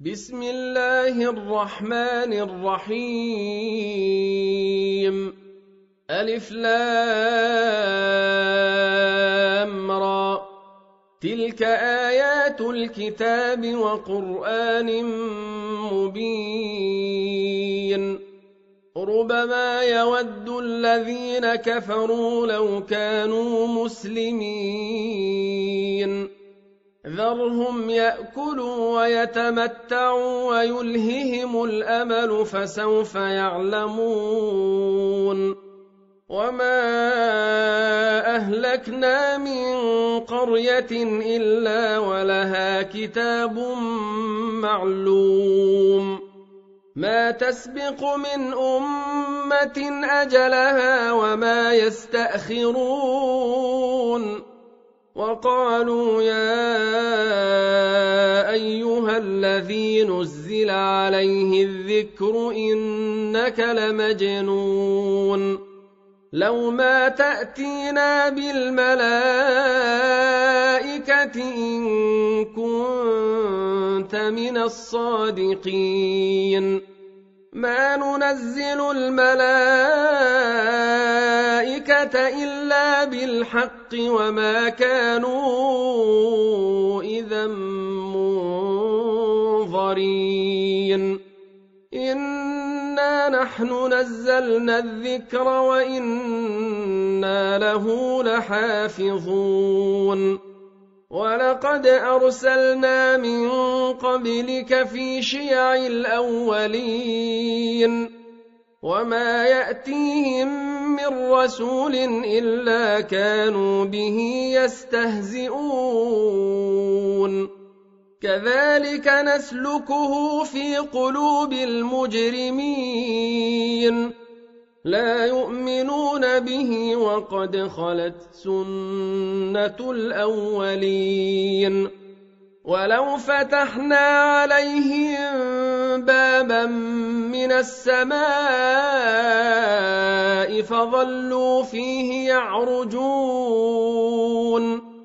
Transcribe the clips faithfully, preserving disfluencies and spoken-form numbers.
بسم الله الرحمن الرحيم. ألف لام را. تلك آيات الكتاب وقرآن مبين. ربما يود الذين كفروا لو كانوا مسلمين. ذرهم يأكلوا ويتمتعوا ويلههم الأمل فسوف يعلمون. وما أهلكنا من قرية إلا ولها كتاب معلوم. ما تسبق من أمة أجلها وما يستأخرون. وقالوا يا أيها الذي نزل عليه الذكر إنك لمجنون. لو ما تأتينا بالملائكة إن كنت من الصادقين. ما ننزل الملائكة إلا بالحق وما كانوا إذا منظرين. إنا نحن نزلنا الذكر وإنا له لحافظون. ولقد أرسلنا من قبلك في شيع الأولين. وما يأتيهم من رسول إلا كانوا به يستهزئون. كذلك نسلكه في قلوب المجرمين. لا يؤمنون به وقد خلت سنة الأولين. ولو فتحنا عليهم بابا من السماء فظلوا فيه يعرجون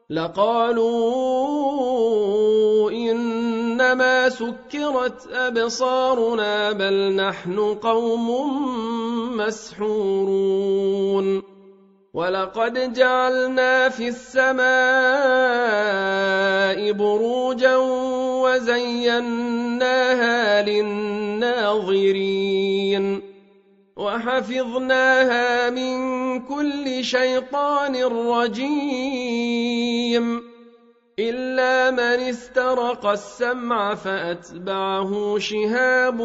لقالوا إنما سكرت أبصارنا بل نحن قوم مسحورون. ولقد جعلنا في السماء بروجا وزيناها للناظرين وحفظناها من كل شيطان رجيم إلا من استرق السمع فأتبعه شهاب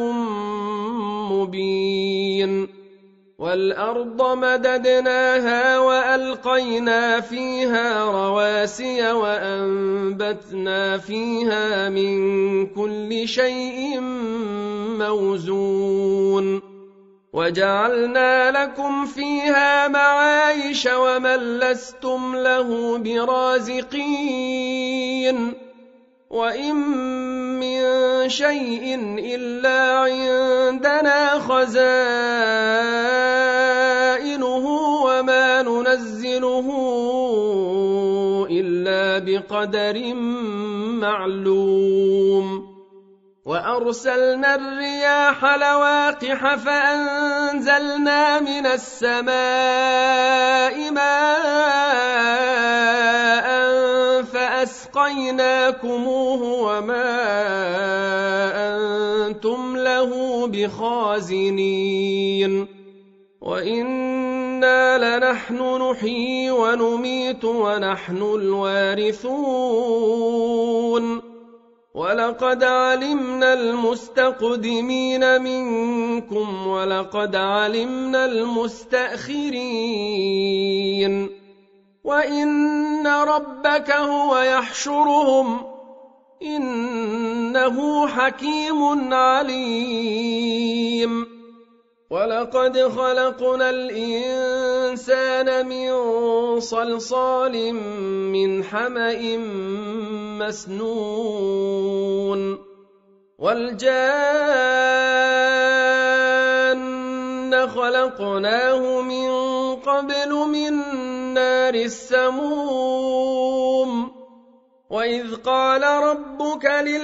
مبين. والأرض مددناها وألقينا فيها رواسي وأنبتنا فيها من كل شيء موزون. وجعلنا لكم فيها معايش ومن لستم له برازقين. وإن من شيء إلا عندنا خزائنه وما ننزله إلا بقدر معلوم. وأرسلنا الرياح لواقح فأنزلنا من السماء ماء فأسقيناكموه وما أنتم له بخازنين. وإنا لنحن نحيي ونميت ونحن الوارثون. ولقد علمنا المستقدمين منكم ولقد علمنا المستأخرين. وإن ربك هو يحشرهم إنه حكيم عليم. ولقد خلقنا الإنسان من صلصال من حمأ مسنون. والجان خلقناه من قبل من نار السموم. وإذ قال ربك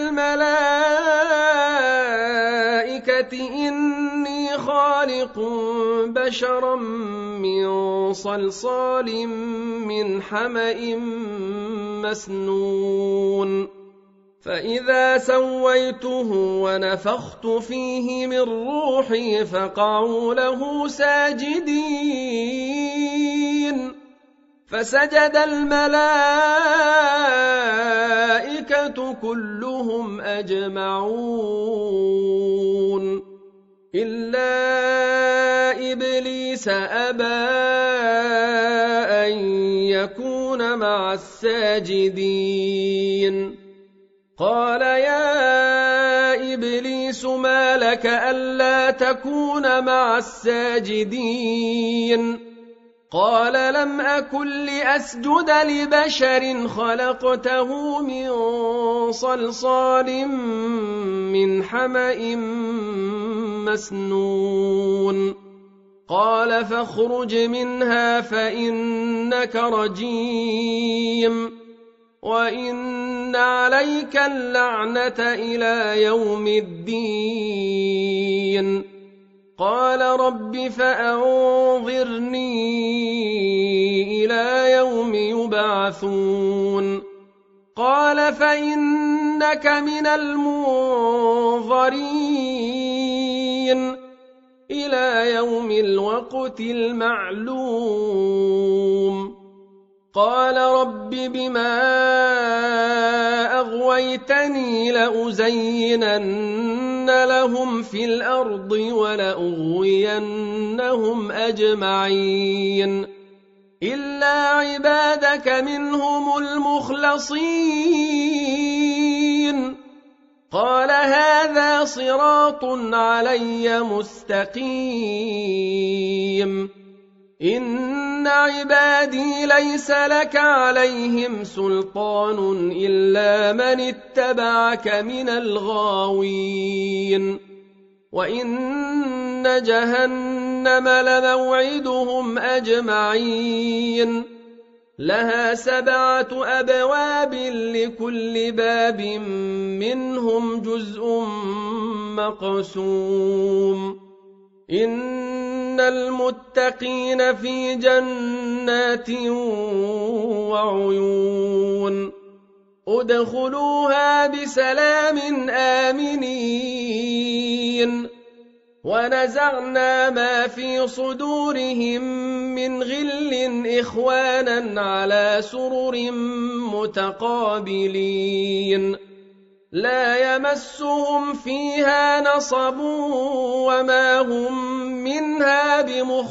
للملائكة إني خالق بشرا من صلصال من حمأ مسنون فإذا سويته ونفخت فيه من روحي فقعوا له ساجدين فسجد الملائكة كلهم أجمعون إلا إبليس أبى أن يكون مع الساجدين قال يا إبليس ما لك ألا تكون مع الساجدين قال لم أكن لأسجد لبشر خلقته من صلصال من حمأ مسنون قال فاخرج منها فإنك رجيم وإن عليك اللعنة إلى يوم الدين قال رب فأنظرني إلى يوم يبعثون قال فإنك من المنظرين إلى يوم الوقت المعلوم قال رب بما أغويتني لأزينن لهم في الأرض ولأغوينهم أجمعين إلا عبادك منهم المخلصين قال هذا صراط علي مستقيم إن عبادي ليس لك عليهم سلطان إلا من اتبعك من الغاوين وإن جهنم لموعدهم أجمعين لها سبعة أبواب لكل باب منهم جزء مقسوم إن المتقين في جنات وعيون ادخلوها بسلام آمنين ونزعنا ما في صدورهم من غل إخوانا على سرر متقابلين لا يمسهم فيها نصب وما هم منها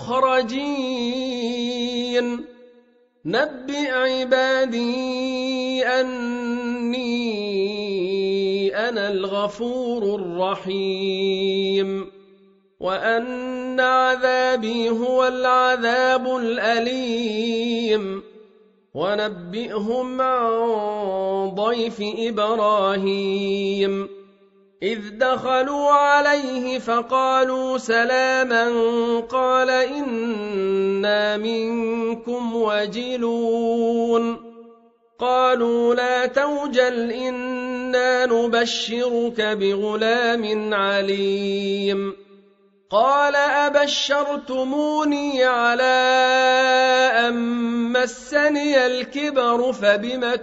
بمخرجين نبئ عبادي أني أنا الغفور الرحيم وأن عذابي هو العذاب الأليم ونبئهم عن ضيف إبراهيم إذ دخلوا عليه فقالوا سلاما قال إنا منكم وجلون قالوا لا توجل إنا نبشرك بغلام عليم قال أبشرتموني على أن مسني الكبر فبم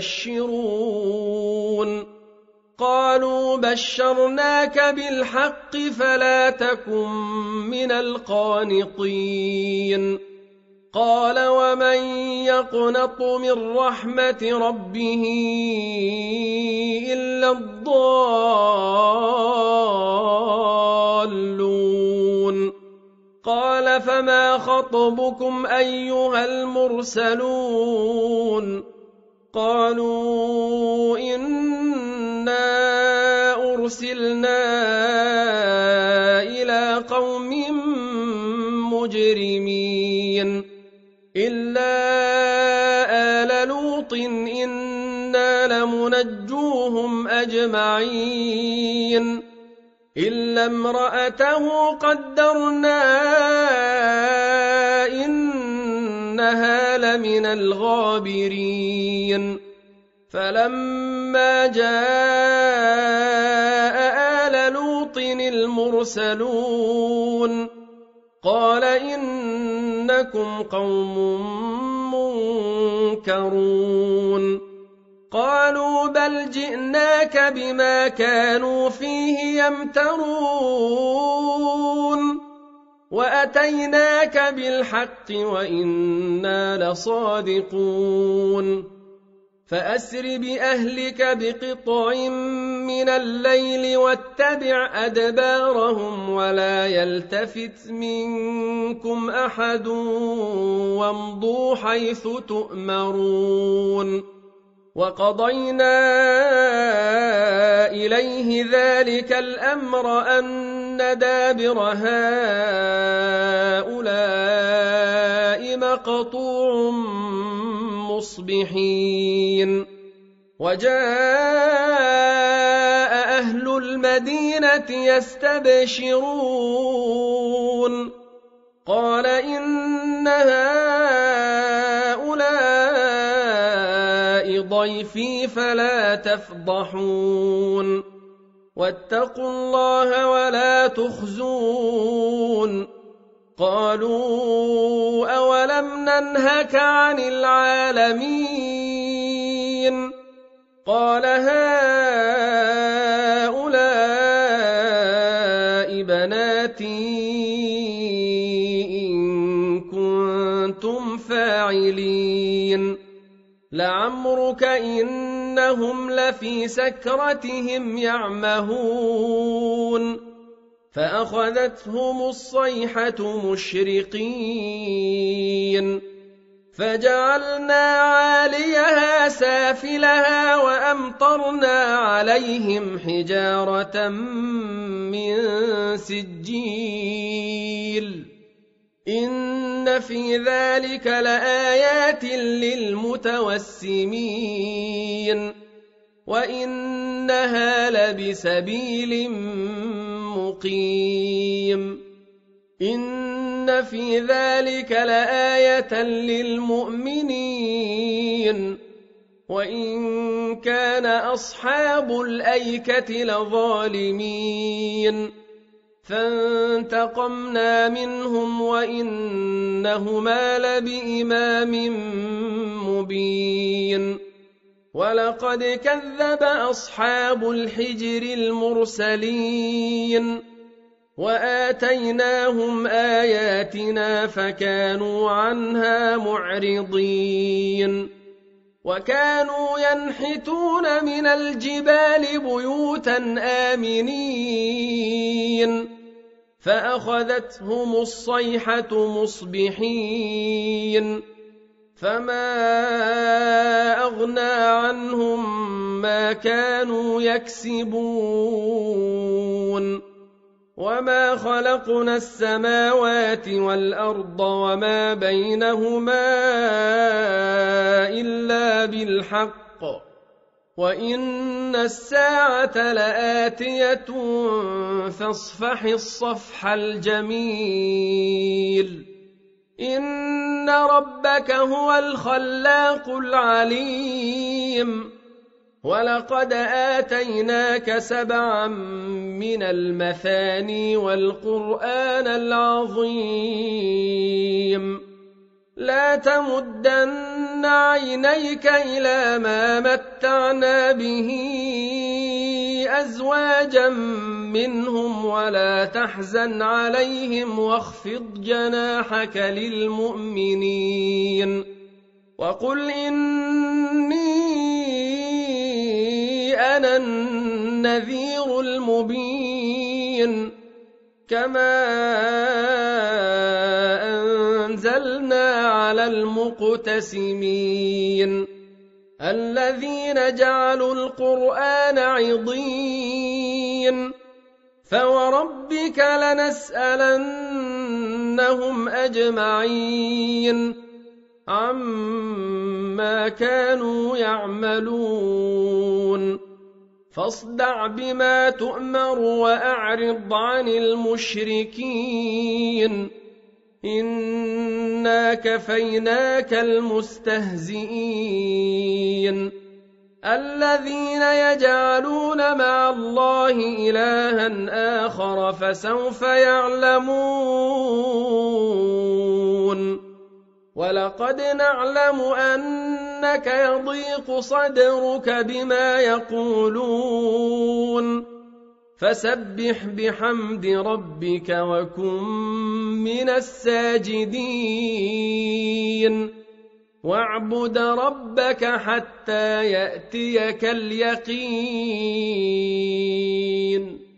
تبشرون قالوا بشرناك بالحق فلا تكن من القانطين قال ومن يقنط من رحمة ربه إلا الضالون قال فما خطبكم أيها المرسلون قالوا إنا أرسلنا إلى قوم مجرمين إلا آل لوط إنا لمنجوهم أجمعين إلا امرأته قدرنا إنها لمن الغابرين فلما جاء آل لوط المرسلون قال إنكم قوم منكرون قالوا بل جئناك بما كانوا فيه يمترون وأتيناك بالحق وإنا لصادقون فأسر بأهلك بقطع من الليل واتبع أدبارهم ولا يلتفت منكم أحد وامضوا حيث تؤمرون وقضينا إليه ذلك الأمر أن دابر هؤلاء مقطوع مصبحين وجاء أهل المدينة يستبشرون قال إن هؤلاء ضيفي فلا تفضحون واتقوا الله ولا تخزون قالوا أولم ننهك عن العالمين قال هؤلاء بناتي إن كنتم فاعلين لعمرك إنهم لفي سكرتهم يعمهون فأخذتهم الصيحة مشرقين فجعلنا عاليها سافلها وأمطرنا عليهم حجارة من سجيل إن في ذلك لآيات للمتوسمين وإنها لبسبيل مقيم إن في ذلك لآية للمؤمنين وإن كان أصحاب الأيكة لظالمين فانتقمنا منهم وإنهما لبإمام مبين ولقد كذب أصحاب الحجر المرسلين وآتيناهم آياتنا فكانوا عنها معرضين وكانوا ينحتون من الجبال بيوتا آمنين فأخذتهم الصيحة مصبحين فما أغنى عنهم ما كانوا يكسبون وما خلقنا السماوات والأرض وما بينهما إلا بالحق وإن الساعة لآتية فاصفح الصفح الجميل إن ربك هو الخلاق العليم ولقد آتيناك سبعا من المثاني والقرآن العظيم لا تمدن عينيك إلى ما متعنا به أزواجا منهم ولا تحزن عليهم واخفض جناحك للمؤمنين وقل إني أنا النذير المبين كما أنزلنا على المقتسمين الذين جعلوا القرآن عضين فوربك لنسألنهم أجمعين عما كانوا يعملون فاصدع بما تؤمر وأعرض عن المشركين إنا كفيناك المستهزئين الذين يجعلون مع الله إلها آخر فسوف يعلمون ولقد نعلم أنك يضيق صدرك بما يقولون فسبح بحمد ربك وكن من الساجدين واعبد ربك حتى يأتيك اليقين